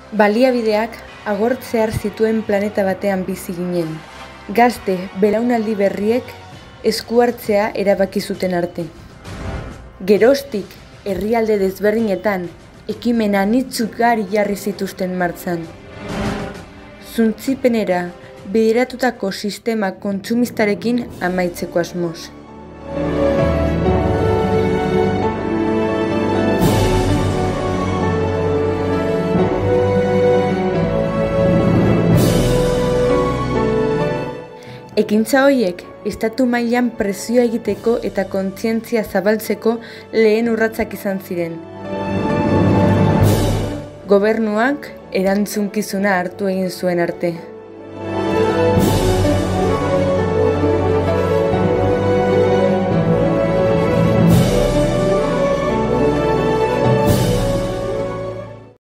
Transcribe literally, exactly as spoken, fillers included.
Baliabideak agortzear zituen planeta batean bizi ginen. Gazte belaunaldi berriek esku hartzea erabaki zuten arte. Geroztik, herrialde desberdinetan, ekimen anitz ugari jarri zituzten martxan. Zuntzipenera bideratutako sistema kontsumistarekin amaitzeko asmoz. Ekintza horiek estatu mailan presioa egiteko eta kontzientzia zabaltzeko lehen urratsak izan ziren. Gobernuak erantzunkizuna hartu egin zuen arte.